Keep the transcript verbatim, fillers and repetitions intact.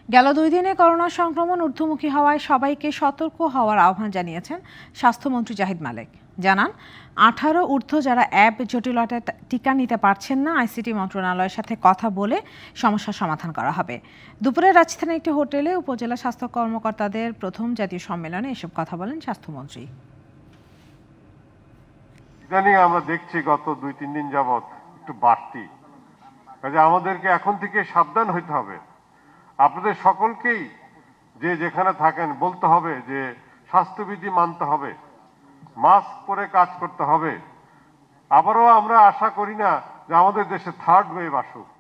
গেল দুই দিনে করোনা সংক্রমণ ঊর্ধ্বমুখী হওয়ায় সবাইকে সতর্ক হওয়ার আহ্বান জানিয়েছেন স্বাস্থ্যমন্ত্রী জাহিদ মালেক। জানান, আঠারো ঊর্ধ্ব যারা অ্যাপ জটিলতায় টিকা নিতে পারছেন না, আইসিটি মন্ত্রণালয়ের সাথে কথা বলে সমস্যার সমাধান করা হবে। দুপুরে রাজধানীর একটি হোটেলে উপজেলা স্বাস্থ্য কর্মকর্তাদের প্রথম জাতীয় সম্মেলনে এসব কথা বলেন স্বাস্থ্যমন্ত্রী। ইদানিং আমরা দেখছি গত দুই তিন দিন যাবৎ একটু বাড়তি, কাজে আমাদেরকে এখন থেকে সাবধান হইতে হবে। আপনাদের সকলকেই যে যেখানে থাকেন বলতে হবে যে স্বাস্থ্যবিধি মানতে হবে, মাস্ক পরে কাজ করতে হবে। আবারও আমরা আশা করি না যে আমাদের দেশে থার্ড ওয়েভ আসুক।